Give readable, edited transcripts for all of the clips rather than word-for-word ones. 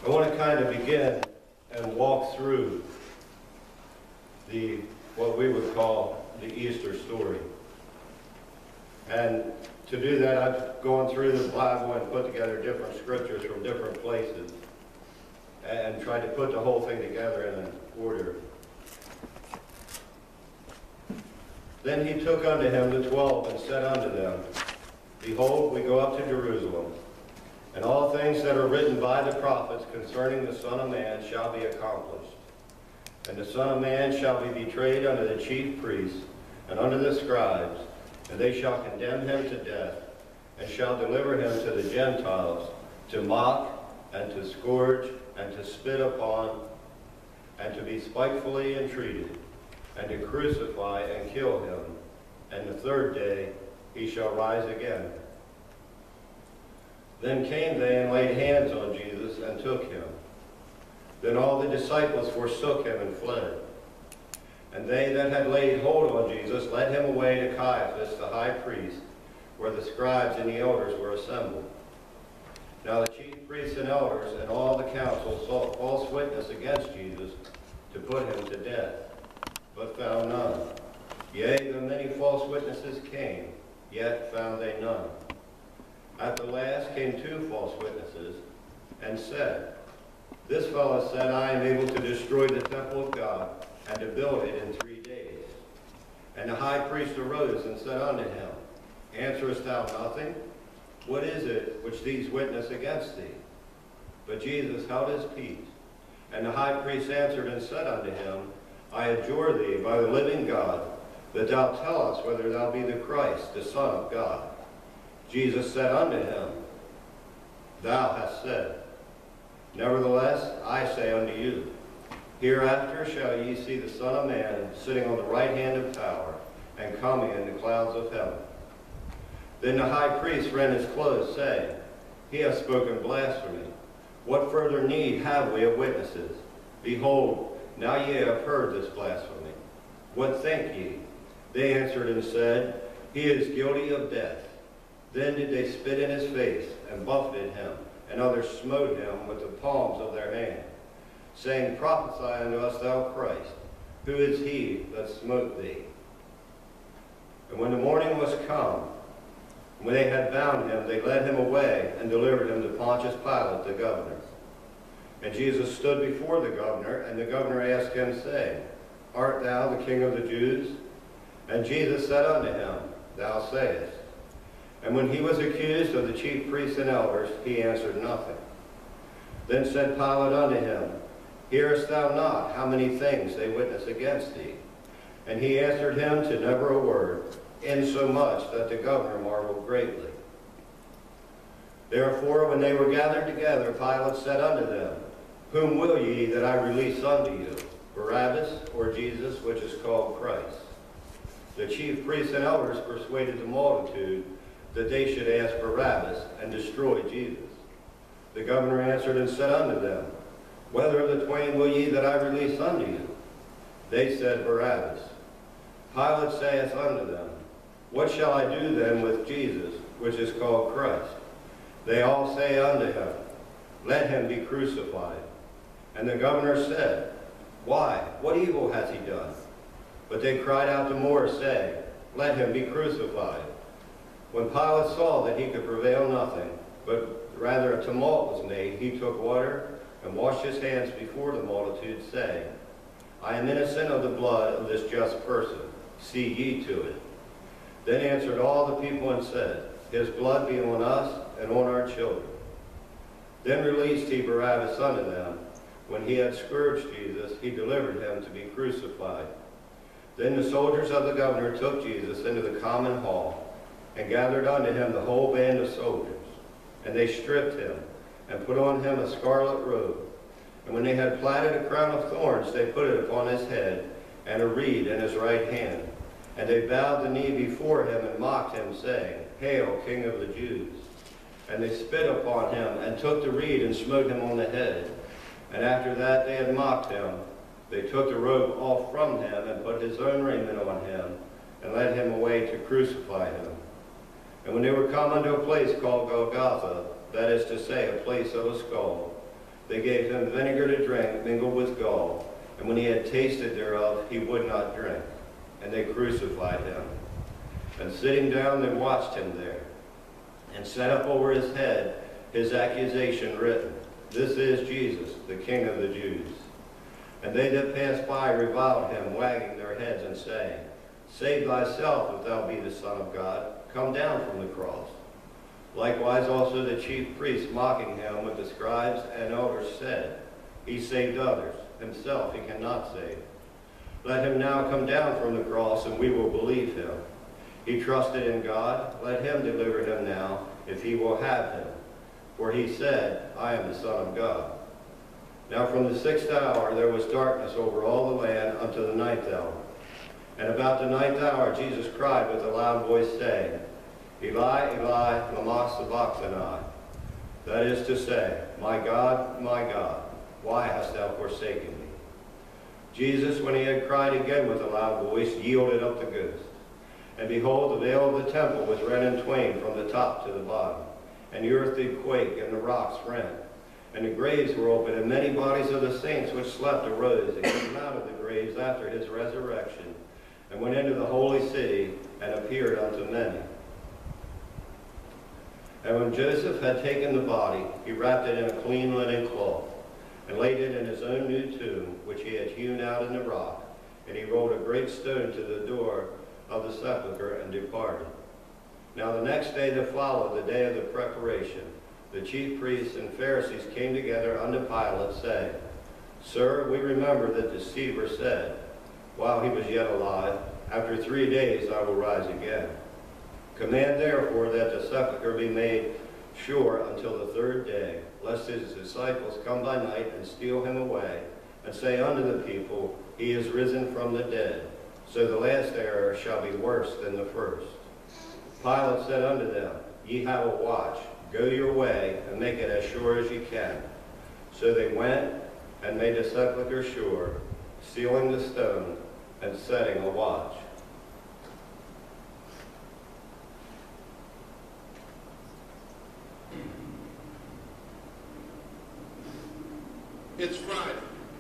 I want to kind of begin and walk through what we would call the Easter story. And to do that, I've gone through the Bible and put together different scriptures from different places and tried to put the whole thing together in an order. Then he took unto him the 12 and said unto them, Behold, we go up to Jerusalem, and all things that are written by the prophets concerning the Son of Man shall be accomplished. And the Son of Man shall be betrayed unto the chief priests and unto the scribes, and they shall condemn him to death, and shall deliver him to the Gentiles, to mock, and to scourge, and to spit upon, and to be spitefully entreated, and to crucify and kill him. And the third day he shall rise again. Then came they and laid hands on Jesus and took him. Then all the disciples forsook him and fled. And they that had laid hold on Jesus led him away to Caiaphas the high priest, where the scribes and the elders were assembled. Now the chief priests and elders and all the council sought false witness against Jesus to put him to death, but found none. Yea, though many false witnesses came, yet found they none. At the last came 2 false witnesses, and said, This fellow said, I am able to destroy the temple of God, and to build it in 3 days. And the high priest arose and said unto him, Answerest thou nothing? What is it which these witness against thee? But Jesus held his peace. And the high priest answered and said unto him, I adjure thee by the living God, that thou tell us whether thou be the Christ, the Son of God. Jesus said unto him, Thou hast said. Nevertheless, I say unto you, Hereafter shall ye see the Son of Man sitting on the right hand of power, and coming in the clouds of heaven. Then the high priest rent his clothes, saying, He hath spoken blasphemy. What further need have we of witnesses? Behold, now ye have heard this blasphemy. What think ye? They answered and said, He is guilty of death. Then did they spit in his face, and buffeted him, and others smote him with the palms of their hands, saying, Prophesy unto us, thou Christ. Who is he that smote thee? And when the morning was come, when they had bound him, they led him away, and delivered him to Pontius Pilate the governor. And Jesus stood before the governor, and the governor asked him, saying, Art thou the King of the Jews? And Jesus said unto him, Thou sayest. And when he was accused of the chief priests and elders, he answered nothing. Then said Pilate unto him, Hearest thou not how many things they witness against thee? And he answered him to never a word, insomuch that the governor marveled greatly. Therefore, when they were gathered together, Pilate said unto them, Whom will ye that I release unto you, Barabbas, or Jesus, which is called Christ? The chief priests and elders persuaded the multitude that they should ask Barabbas and destroy Jesus. The governor answered and said unto them, Whether of the twain will ye that I release unto you? They said, Barabbas. Pilate saith unto them, What shall I do then with Jesus, which is called Christ? They all say unto him, Let him be crucified. And the governor said, Why? What evil hath he done? But they cried out the more, saying, Let him be crucified. When Pilate saw that he could prevail nothing, but rather a tumult was made, he took water and washed his hands before the multitude, saying, I am innocent of the blood of this just person. See ye to it. Then answered all the people and said, His blood be on us and on our children. Then released he Barabbas unto them. When he had scourged Jesus, he delivered him to be crucified. Then the soldiers of the governor took Jesus into the common hall, and gathered unto him the whole band of soldiers. And they stripped him, and put on him a scarlet robe. And when they had platted a crown of thorns, they put it upon his head, and a reed in his right hand. And they bowed the knee before him, and mocked him, saying, Hail, King of the Jews! And they spit upon him, and took the reed, and smote him on the head. And after that they had mocked him, they took the robe off from him, and put his own raiment on him, and led him away to crucify him. And when they were come unto a place called Golgotha, that is to say, a place of a skull, They gave him vinegar to drink mingled with gall, and when he had tasted thereof, he would not drink. And they crucified him. And sitting down, they watched him there, and set up over his head his accusation written, This is Jesus, the King of the Jews. And they that passed by reviled him, wagging their heads and saying, Save thyself, if thou be the Son of God. Come down from the cross. Likewise also the chief priests, mocking him with the scribes and elders, said, He saved others, himself he cannot save. Let him now come down from the cross, and we will believe him. He trusted in God. Let him deliver him now, if he will have him. For he said, I am the Son of God. Now from the 6th hour there was darkness over all the land unto the 9th hour. And about the 9th hour Jesus cried with a loud voice, saying, Eli, Eli, lama sabachthani. That is to say, my God, why hast thou forsaken me? Jesus, when he had cried again with a loud voice, yielded up the ghost. And behold, the veil of the temple was rent in twain from the top to the bottom. And the earth did quake, and the rocks rent. And the graves were opened, and many bodies of the saints which slept arose, and came out of the graves after his resurrection, and went into the holy city, and appeared unto many. And when Joseph had taken the body, he wrapped it in a clean linen cloth, and laid it in his own new tomb, which he had hewn out in the rock. And he rolled a great stone to the door of the sepulchre, and departed. Now the next day that followed, the day of the preparation, the chief priests and Pharisees came together unto Pilate, saying, Sir, we remember that the deceiver said, while he was yet alive, After 3 days I will rise again. Command therefore that the sepulchre be made sure until the 3rd day, lest his disciples come by night and steal him away, and say unto the people, He is risen from the dead. So the last error shall be worse than the first. Pilate said unto them, Ye have a watch. Go your way, and make it as sure as ye can. So they went and made the sepulchre sure, sealing the stone, and setting a watch. It's Friday.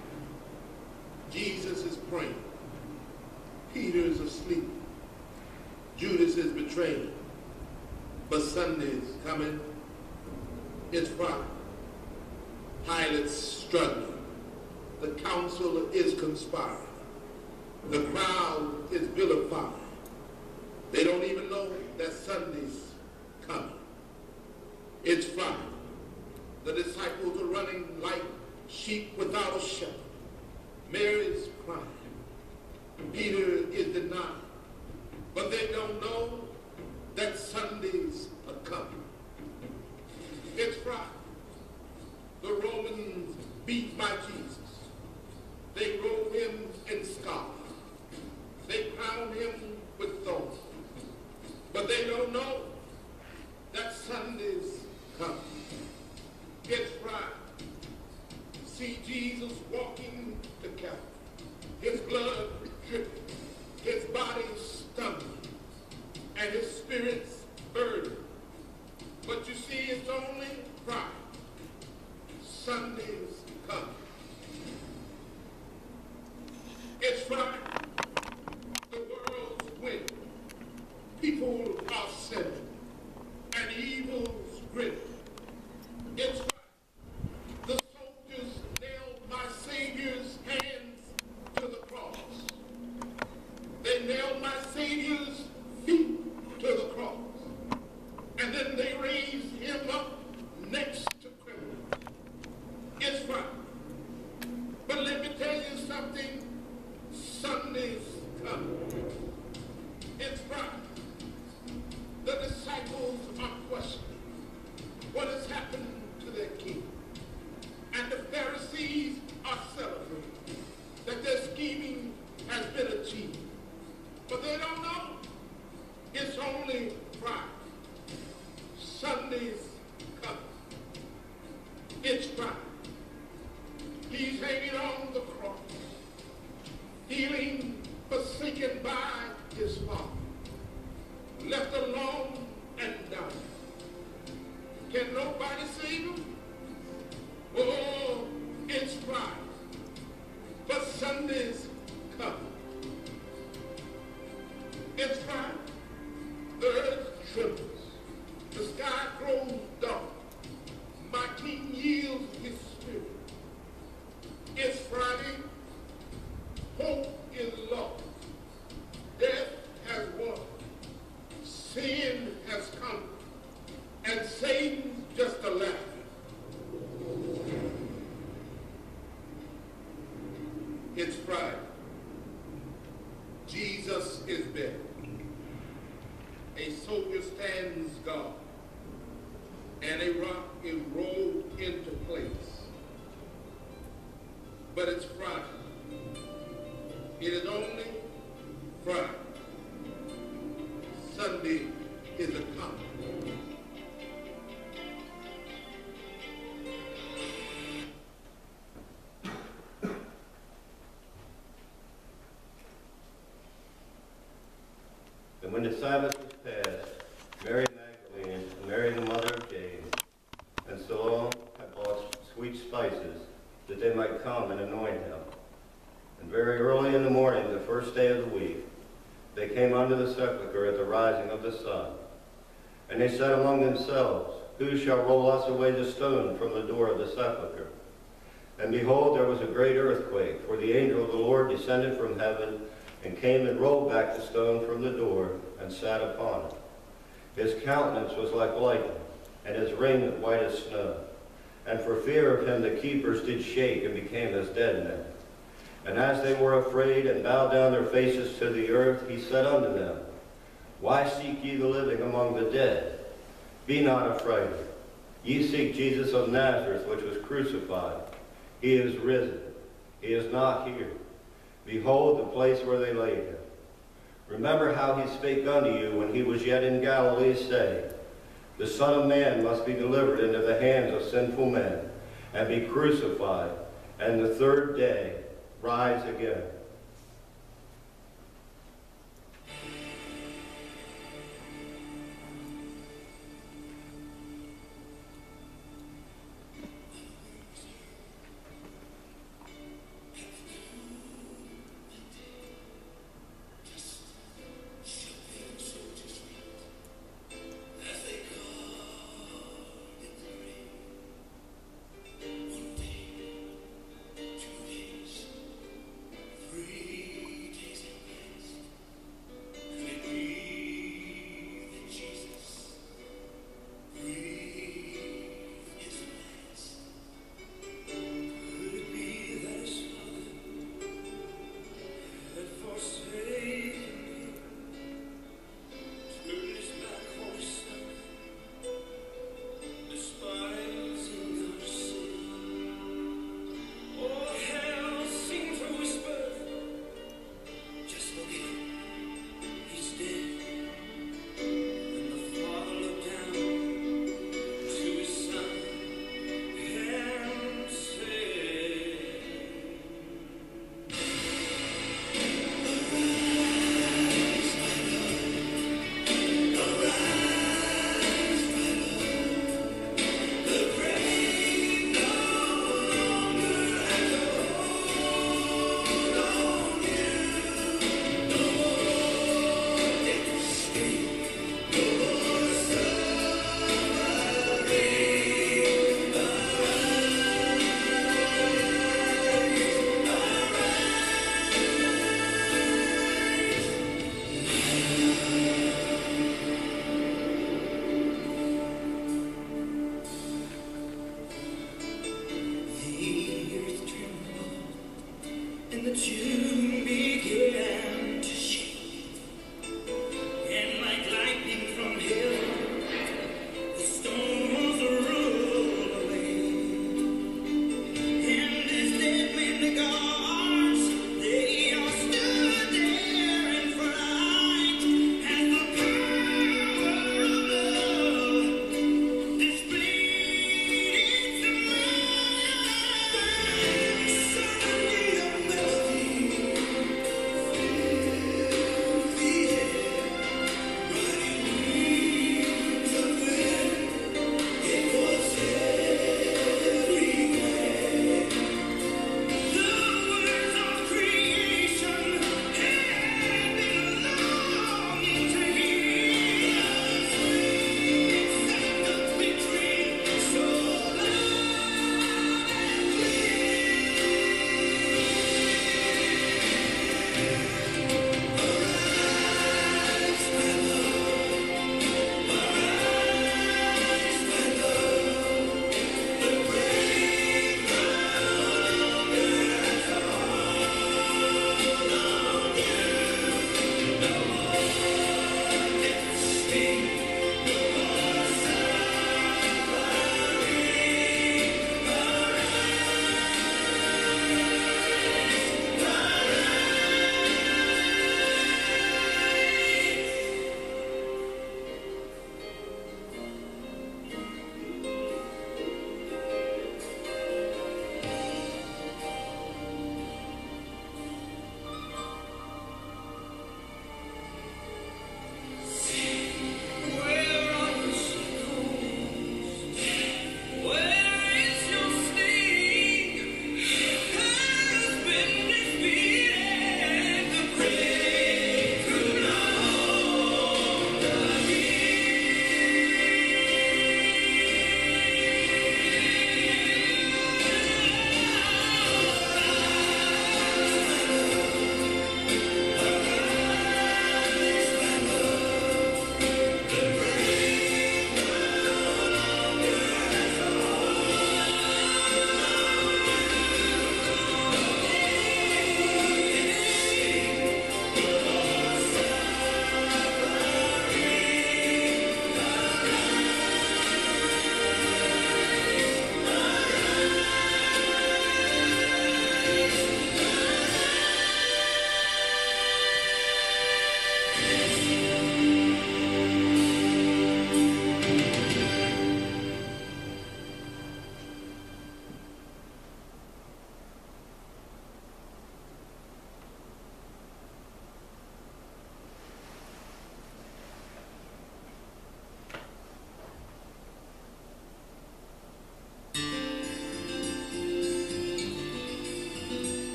Jesus is praying. Peter is asleep. Judas is betrayed. But Sunday's coming. It's Friday. Pilate's struggling. The council is conspiring. The crowd is vilifying. They don't even know that Sunday's coming. It's Friday. The disciples are running like sheep without a shepherd. Mary's crying. Peter is denied. But they don't know that Sundays are coming. It's Friday. The Romans beat by Jesus. They rolled him in scarlet. They crowned him with thorns. But they don't know that Sunday's coming. It's Friday. See Jesus walking to Calvary. His blood dripping, his body stumbling, and his spirit's burdened. But you see, it's only Friday. Sunday's coming. It's Friday. The world's winning. People are sinning, and evil's grinning. It's Friday. The soldiers nailed my Savior's hands to the cross. They nailed my Savior's feet to the cross. And then they raised him up next to criminals. It's Friday. But let me tell you something. Sunday's coming. It's Friday. The disciples are questioning what has happened to their king. And the Pharisees are celebrating that their scheming has been achieved. But they don't know it's only Friday. Sunday's coming. It's Friday. He's hanging on the cross, healing, forsaken by his Father, left alone and dying. Can nobody save him? Oh, sky grows dark, my King yields his spirit. It's Friday, hope is lost, death has won, sin has come, and Satan's just a laughing. It's Friday. Jesus is dead. A soldier stands guard, and a rock is rolled into place. But it's Friday. It is only Friday. Sunday is a coming. And when the Sabbath was passed, Mary Magdalene and Mary the mother of James and Salome had bought sweet spices that they might come and anoint him. And very early in the morning, the first day of the week, they came unto the sepulchre at the rising of the sun. And they said among themselves, Who shall roll us away the stone from the door of the sepulchre? And behold, there was a great earthquake, for the angel of the Lord descended from heaven and came and rolled back the stone from the door and sat upon it. His countenance was like lightning, and his raiment white as snow. And for fear of him the keepers did shake and became as dead men. And as they were afraid and bowed down their faces to the earth, he said unto them, Why seek ye the living among the dead? Be not afraid. Ye seek Jesus of Nazareth, which was crucified. He is risen. He is not here. Behold the place where they laid him. Remember how he spake unto you when he was yet in Galilee, saying, The Son of Man must be delivered into the hands of sinful men, and be crucified, and the third day rise again.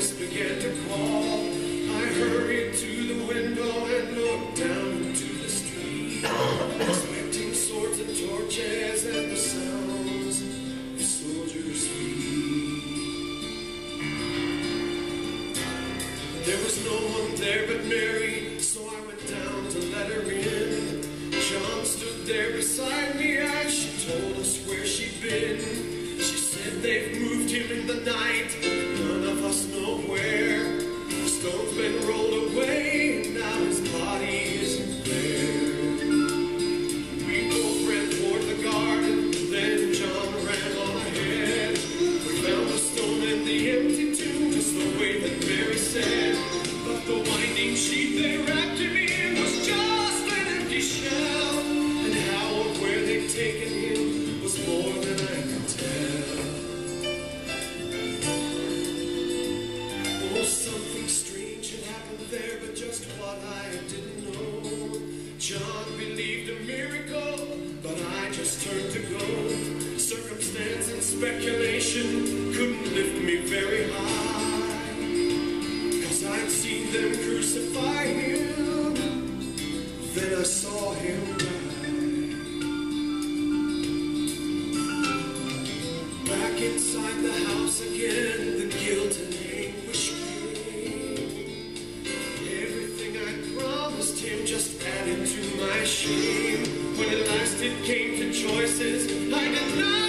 voice began to call. I hurried to the window and looked down into the street, expecting swords and torches and the sounds of soldiers' feet. There was no one there but Mary, so I went down to let her in. John stood there beside me as she told us where she'd been. She said they've moved him in the night, none of us know where. The stone's been rolled away, and now his body isn't there. We both ran toward the garden, then John ran on ahead. We found the stone in the empty tomb, just the way that Mary said. But the winding sheet they wrapped him in was just an empty shell. And how or where they'd taken him was more than I could tell. Oh, something strange had happened there, but just what I didn't know. John believed a miracle, but I just turned to go. Circumstance and speculation couldn't lift me very high, 'cause I'd seen them crucify him, then I saw him die. Back inside the house again, the guilt and anguish came. Everything I promised him just added to my shame. When at last it came to choices, I did not